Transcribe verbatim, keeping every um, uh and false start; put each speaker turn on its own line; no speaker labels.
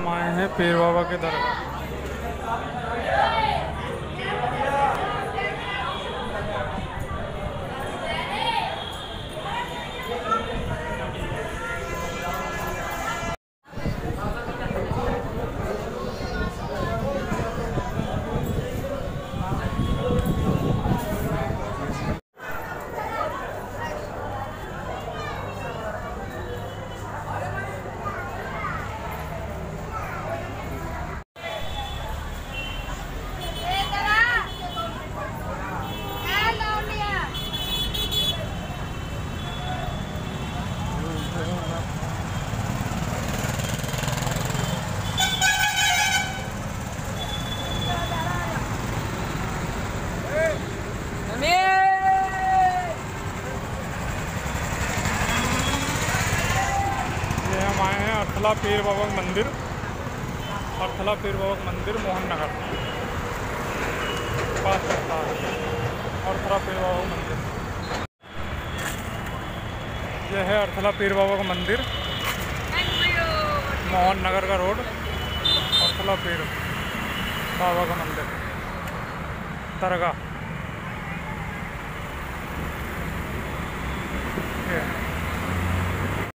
हम आए हैं पीर बाबा के दरगाह। हम आए हैं अर्थला पीर बाबा मंदिर, अर्थला पीर बाबा मंदिर मोहन नगर पास पड़ता है। अर्थला पीर बाबा मंदिर, यह है अर्थला पीर बाबा का मंदिर, मोहन नगर का रोड, अर्थला पीर बाबा का मंदिर दरगाह।